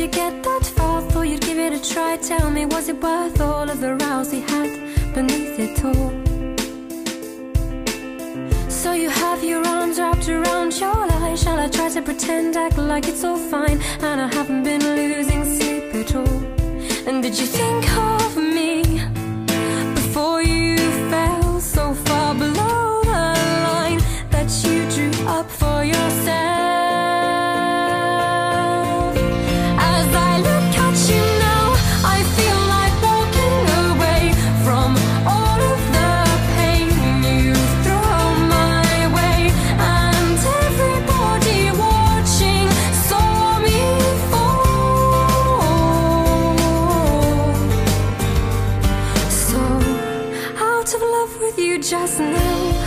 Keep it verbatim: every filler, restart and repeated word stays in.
you get that far? Thought you'd give it a try. Tell me, was it worth all of the rows we had beneath it all? So you have your arms wrapped around your lie. Shall I try to pretend, act like it's all fine, and I haven't been losing sleep at all? And did you think of me before you fell so far below the line that you drew up for yourself? As I look at you now, I feel like walking away from all of the pain you throw my way. And everybody watching saw me fall. So out of love with you just now,